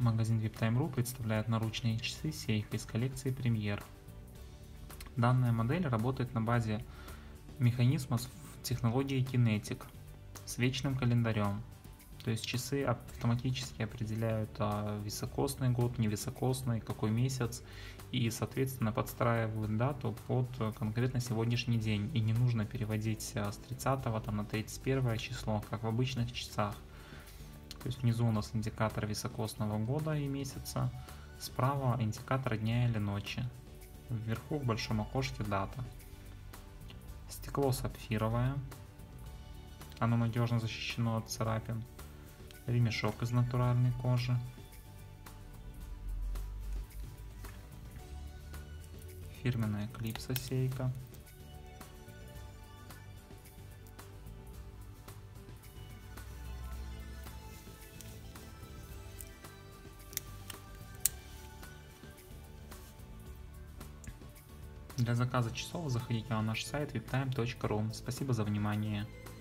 Магазин VIPTime.ru представляет наручные часы Seiko из коллекции Premier. Данная модель работает на базе механизма с технологией Kinetic с вечным календарем. То есть часы автоматически определяют високосный год, невисокосный, какой месяц, и, соответственно, подстраивают дату под конкретно сегодняшний день. И не нужно переводить с 30 на 31 число, как в обычных часах. То есть внизу у нас индикатор високосного года и месяца, справа индикатор дня или ночи, вверху в большом окошке дата. Стекло сапфировое, оно надежно защищено от царапин. Ремешок из натуральной кожи. Фирменная клипса Seiko. Для заказа часов заходите на наш сайт viptime.ru. Спасибо за внимание.